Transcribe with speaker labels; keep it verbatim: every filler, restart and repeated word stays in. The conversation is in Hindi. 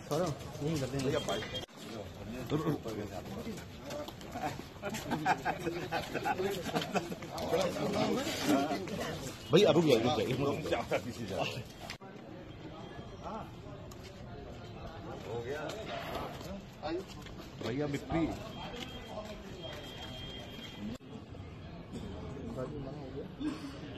Speaker 1: यही कर देंगे
Speaker 2: भाई अब रुक जाए रुक जाए हो गया भैया बिक्री
Speaker 1: हो गया।